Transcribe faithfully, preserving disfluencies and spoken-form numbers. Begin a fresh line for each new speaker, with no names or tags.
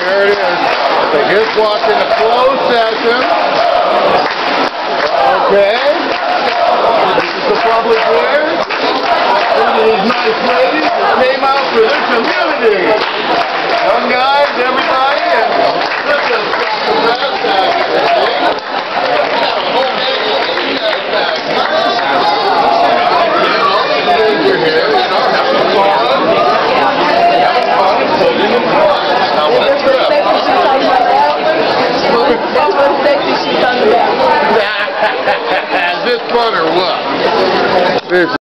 Here it is. They just walked in a closed session. Okay. This is the public here. These are these nice ladies that came out for their community. Young guys, everybody, and this is the best act. Is this fun or what? This